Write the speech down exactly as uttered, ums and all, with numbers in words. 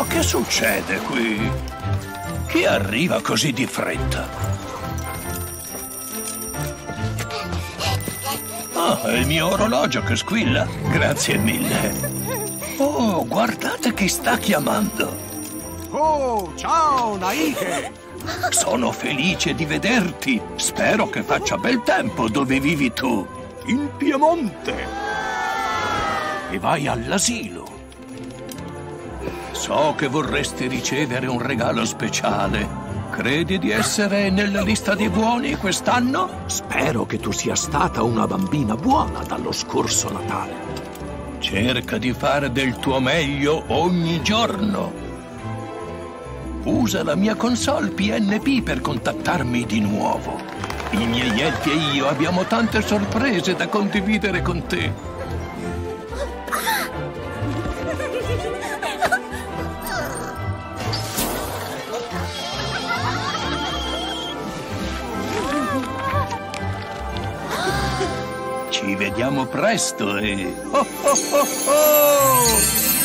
che succede qui? Chi arriva così di fretta? Ah, è il mio orologio che squilla. Grazie mille. Oh, guardate chi sta chiamando. Oh, ciao, Naike! Sono felice di vederti. Spero che faccia bel tempo dove vivi tu. In Piemonte. E vai all'asilo. So che vorresti ricevere un regalo speciale. Credi di essere nella lista dei buoni quest'anno? Spero che tu sia stata una bambina buona dallo scorso Natale. Cerca di fare del tuo meglio ogni giorno. Usa la mia console P N P per contattarmi di nuovo. I miei elfi e io abbiamo tante sorprese da condividere con te. Ci vediamo presto e... Oh, oh, oh, oh!